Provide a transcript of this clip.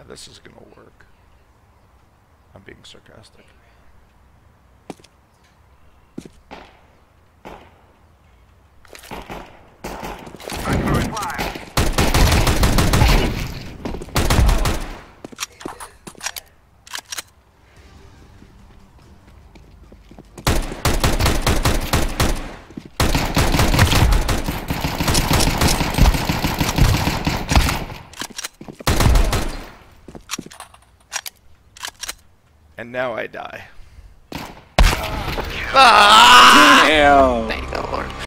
this is gonna work. I'm being sarcastic. And now I die. Ah! Damn!